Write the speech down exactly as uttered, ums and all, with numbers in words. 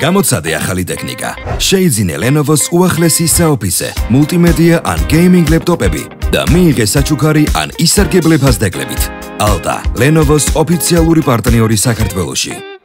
გამოცადე ახალი ტექნიკა. შეიძინე Lenovo-ს უახლესი საოფისე, მულტიმედია ან გეიმინგ ლეპტოპები და მიიღე საჩუქარი ან ისარგებლე ფასდეკლებით. Alta, Lenovo-ს ოფიციალური პარტნიორი საქართველოში.